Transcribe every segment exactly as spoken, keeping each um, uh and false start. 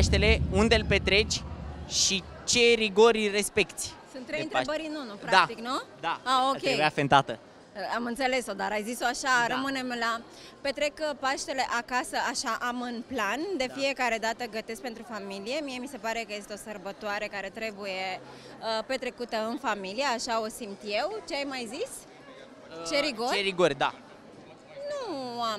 Paștele, unde îl petreci și ce rigori respecti? Sunt trei de întrebări în unul, practic, da. nu? Da, ah, ok. trebuia fentată. Am înțeles-o, dar ai zis-o așa, Da. rămânem la... Petrec Paștele acasă, așa am în plan, de Da. fiecare dată gătesc pentru familie. Mie mi se pare că este o sărbătoare care trebuie uh, petrecută în familie, așa o simt eu. Ce ai mai zis? Uh, Ce rigori? Ce rigori, da. Nu am,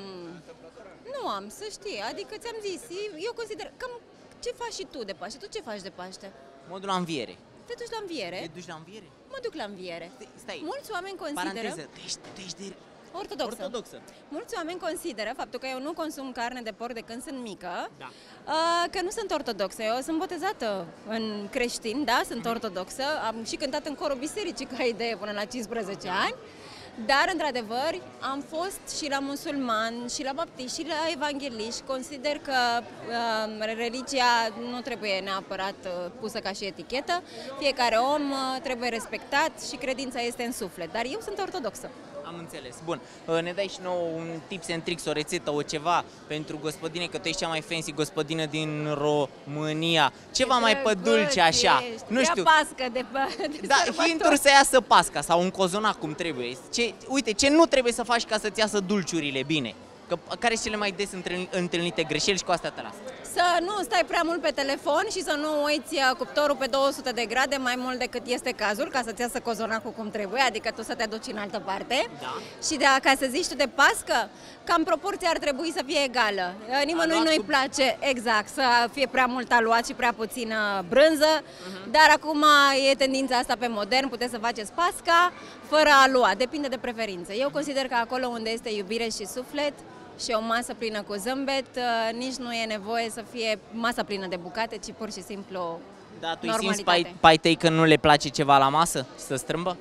nu am, să știi, adică ți-am zis, eu consider, cam ce faci și tu de Paște? Tu ce faci de Paște? Modul la înviere. Te duci la înviere? Te duci la înviere? Mă duc la înviere. Stai. Mulți oameni consideră... Paranteză, tu ești, tu ești de... Ortodoxă. Ortodoxă. Mulți oameni consideră faptul că eu nu consum carne de porc de când sunt mică, Da. că nu sunt ortodoxă. Eu sunt botezată în creștin, da, sunt ortodoxă. Am și cântat în corul bisericii ca idee până la cincisprezece ani. Dar, într-adevăr, am fost și la musulman, și la baptiști, și la evangheliști. Consider că uh, religia nu trebuie neapărat uh, pusă ca și etichetă. Fiecare om uh, trebuie respectat și credința este în suflet. Dar eu sunt ortodoxă. Am înțeles. Bun. Ne dai și nouă un tips and tricks, o rețetă, o ceva pentru gospodine, că tu ești cea mai fancy gospodină din România. Ceva mai pe dulce, așa. Ești. Nu știu. Pască de, de Da, hinturi să iasă pasca sau un cozonac cum trebuie. Ce, uite, ce nu trebuie să faci ca să-ți iasă dulciurile bine? Că, care sunt cele mai des întâlnite greșeli și cu astea te las? Să nu stai prea mult pe telefon și să nu uiți cuptorul pe două sute de grade mai mult decât este cazul, ca să-ți iasă cozonacul cum trebuie, adică tu să te duci în altă parte. Da. Și de, ca să zici tu de pască, cam proporția ar trebui să fie egală. Nimănui nu-i cu... place, exact, să fie prea mult aluat și prea puțină brânză, uh-huh. Dar acum e tendința asta pe modern, puteți să faceți pasca fără aluat, depinde de preferință. Eu consider că acolo unde este iubire și suflet, și o masă plină cu zâmbet, nici nu e nevoie să fie masa plină de bucate, ci pur și simplu Da, tu normalitate. simți pai, pai tăi că nu le place ceva la masă și să strâmbă?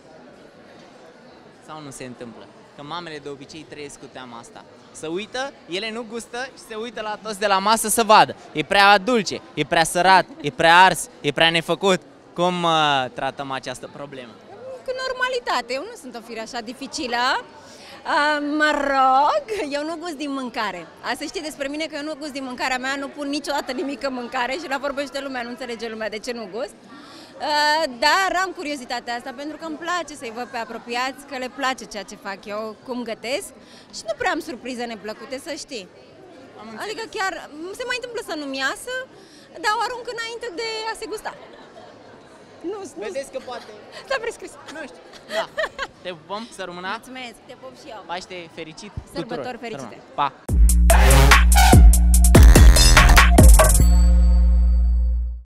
Sau nu se întâmplă? Că mamele de obicei trăiesc cu teama asta. Să uită, ele nu gustă și se uită la toți de la masă să vadă. E prea dulce, e prea sărat, e prea ars, e prea nefăcut. Cum uh, tratăm această problemă? Cu normalitate. Eu nu sunt o fire așa dificilă. Uh, mă rog, eu nu gust din mâncare. Asta știi despre mine că eu nu gust din mâncarea mea, nu pun niciodată nimic în mâncare și la vorbește lumea, nu înțelege lumea de ce nu gust. Uh, dar am curiozitatea asta pentru că îmi place să-i văd pe apropiați, că le place ceea ce fac eu, cum gătesc și nu prea am surprize neplăcute, să știi. Adică chiar se mai întâmplă să nu-mi iasă, dar o arunc înainte de a se gusta. Nu, Vedeți că poate... S-a prescris. Nu știu. Da. Te pupăm, să rămână. Mulțumesc, te pup și eu. Paște fericit Sărbători tuturor. fericite. Pa!